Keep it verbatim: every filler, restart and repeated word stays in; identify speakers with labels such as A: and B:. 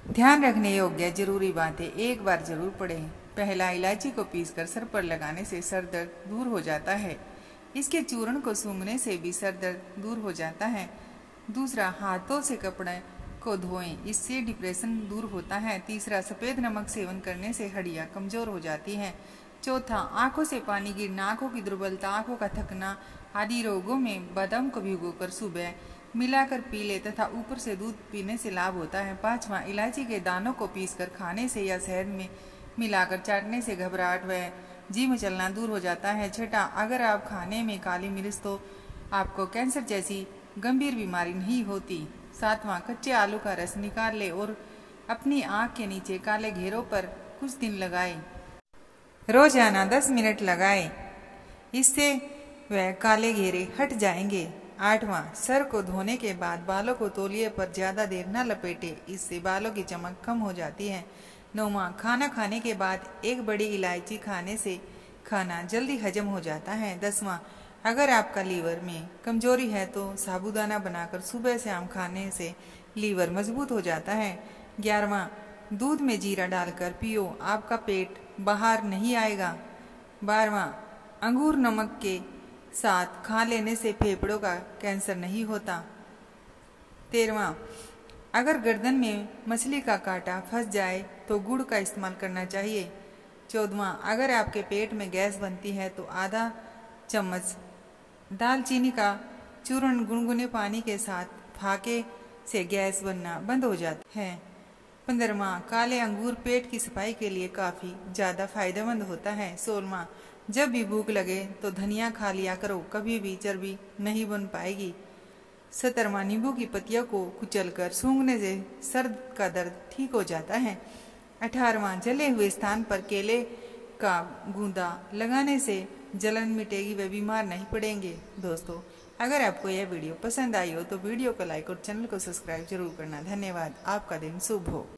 A: ध्यान रखने योग्य जरूरी बातें एक बार जरूर पढ़ें। पहला, इलायची को पीसकर सर पर लगाने से सर दर्द दूर हो जाता है। इसके चूर्ण को सूंघने से भी सर दर्द दूर हो जाता है। दूसरा, हाथों से कपड़े को धोएं, इससे डिप्रेशन दूर होता है। तीसरा, सफ़ेद नमक सेवन करने से हड्डियां कमजोर हो जाती हैं। चौथा, आंखों से पानी गिरना, आंखों की दुर्बलता, आंखों का थकना आदि रोगों में बादाम को भिगोकर सुबह मिलाकर पी ले तथा ऊपर से दूध पीने से लाभ होता है। पांचवा, इलायची के दानों को पीसकर खाने से या शहद में मिलाकर चाटने से घबराहट व जी मचलना दूर हो जाता है। छठा, अगर आप खाने में काली मिर्च तो आपको कैंसर जैसी गंभीर बीमारी नहीं होती। सातवां, कच्चे आलू का रस निकाल ले और अपनी आंख के नीचे काले घेरों पर कुछ दिन लगाए। रोजाना दस मिनट लगाए, इससे वह काले घेरे हट जाएंगे। आठवां, सर को धोने के बाद बालों को तौलिए पर ज्यादा देर न लपेटे, इससे बालों की चमक कम हो जाती है। नौवां, खाना खाने के बाद एक बड़ी इलायची खाने से खाना जल्दी हजम हो जाता है। दसवां, अगर आपका लीवर में कमजोरी है तो साबूदाना बनाकर सुबह शाम खाने से लीवर मजबूत हो जाता है। ग्यारहवां, दूध में जीरा डालकर पियो, आपका पेट बाहर नहीं आएगा। बारहवां, अंगूर नमक के साथ खा लेने से फेफड़ों का कैंसर नहीं होता। तेरहवां, अगर गर्दन में मछली का कांटा फंस जाए तो गुड़ का इस्तेमाल करना चाहिए। चौदहवां, अगर आपके पेट में गैस बनती है तो आधा चम्मच दालचीनी का चूर्ण गुनगुने पानी के साथ फाके से गैस बनना बंद हो जाता है। पंद्रहवां, काले अंगूर पेट की सफाई के लिए काफी ज्यादा फायदेमंद होता है। सोलहवां, जब भी भूख लगे तो धनिया खा लिया करो, कभी भी चर्बी नहीं बन पाएगी। सत्रहवां, नींबू की पत्तियों को कुचलकर सूंघने से सर का दर्द ठीक हो जाता है। अठारहवां, जले हुए स्थान पर केले का गूंदा लगाने से जलन मिटेगी व बीमार नहीं पड़ेंगे। दोस्तों, अगर आपको यह वीडियो पसंद आई हो तो वीडियो को लाइक और चैनल को सब्सक्राइब जरूर करना। धन्यवाद। आपका दिन शुभ हो।